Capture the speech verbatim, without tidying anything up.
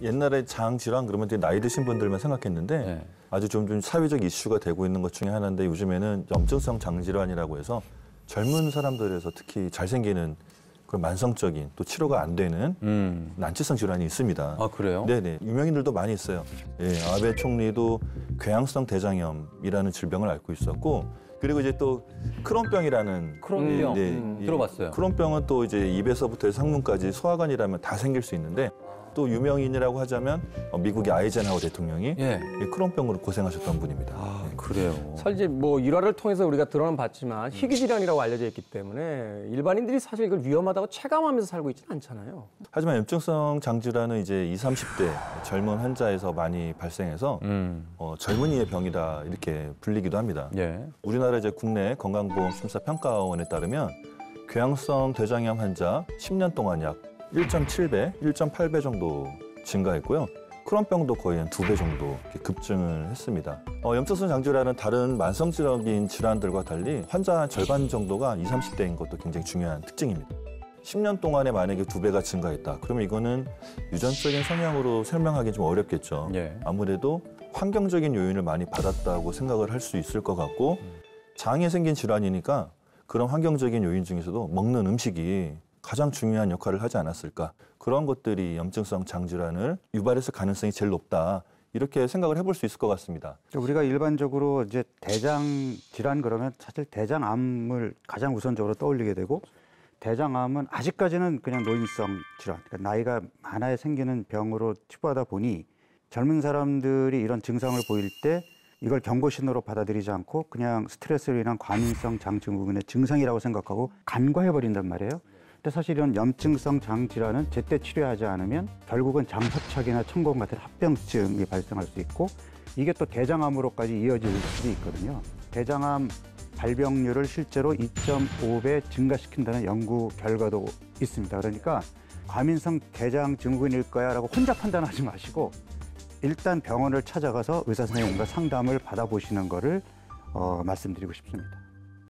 옛날에 장 질환 그러면 되게 나이 드신 분들만 생각했는데 네. 아주 좀, 좀 사회적 이슈가 되고 있는 것 중에 하나인데 요즘에는 염증성 장질환이라고 해서 젊은 사람들에서 특히 잘생기는 그런 만성적인 또 치료가 안 되는 음. 난치성 질환이 있습니다. 아 그래요? 네네 유명인들도 많이 있어요. 예, 아베 총리도 궤양성 대장염이라는 질병을 앓고 있었고 그리고 이제 또 크론병이라는 크론병 네, 음, 예, 들어봤어요. 크론병은 또 이제 입에서부터 상문까지 소화관이라면 다 생길 수 있는데 또 유명인이라고 하자면 미국의 아이젠하워 대통령이 예. 크론병으로 고생하셨던 분입니다. 아, 그래요. 사실 뭐 일화를 통해서 우리가 드러는 봤지만 희귀 질환이라고 알려져 있기 때문에 일반인들이 사실 이걸 위험하다고 체감하면서 살고 있지는 않잖아요. 하지만 염증성 장질환은 이제 이십, 삼십 대 젊은 환자에서 많이 발생해서 음. 어, 젊은이의 병이다 이렇게 불리기도 합니다. 예. 우리나라 이제 국내 건강보험심사평가원에 따르면 궤양성 대장염 환자 십 년 동안 약 일 점 칠 배, 일 점 팔 배 정도 증가했고요. 크론병도 거의 한 두 배 정도 급증을 했습니다. 어, 염증성 장질환은 다른 만성적인 질환들과 달리 환자 절반 정도가 이십, 삼십 대인 것도 굉장히 중요한 특징입니다. 십 년 동안에 만약에 두 배가 증가했다. 그러면 이거는 유전적인 성향으로 설명하기 좀 어렵겠죠. 예. 아무래도 환경적인 요인을 많이 받았다고 생각을 할 수 있을 것 같고 장에 생긴 질환이니까 그런 환경적인 요인 중에서도 먹는 음식이 가장 중요한 역할을 하지 않았을까. 그런 것들이 염증성 장질환을 유발했을 가능성이 제일 높다. 이렇게 생각을 해볼 수 있을 것 같습니다. 우리가 일반적으로 이제 대장 질환 그러면 사실 대장암을 가장 우선적으로 떠올리게 되고 대장암은 아직까지는 그냥 노인성 질환, 그러니까 나이가 많아야 생기는 병으로 치부하다 보니 젊은 사람들이 이런 증상을 보일 때 이걸 경고 신호로 받아들이지 않고 그냥 스트레스로 인한 과민성 장증후군의 증상이라고 생각하고 간과해버린단 말이에요. 근데 사실 이런 염증성 장질환은 제때 치료하지 않으면 결국은 장사착이나 천공 같은 합병증이 발생할 수 있고 이게 또 대장암으로까지 이어질 수도 있거든요. 대장암 발병률을 실제로 이 점 오 배 증가시킨다는 연구 결과도 있습니다. 그러니까 과민성 대장증후군일 거야 라고 혼자 판단하지 마시고 일단 병원을 찾아가서 의사 선생님과 상담을 받아보시는 거를 어, 말씀드리고 싶습니다.